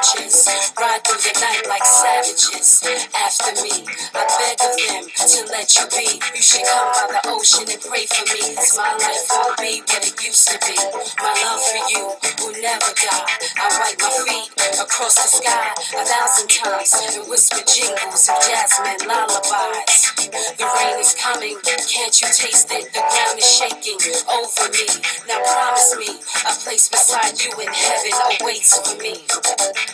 bridges, ride through the night like savages. After me, I beg of them to let you be. You should come by the ocean and pray for me, 'cause my life won't be what it used to be. My love for you will never die. I wipe my feet across the sky 1,000 times and whisper jingles of jasmine lullabies. The rain is coming, can't you taste it? The ground is shaking over me. Now promise me a place beside you in heaven awaits for me.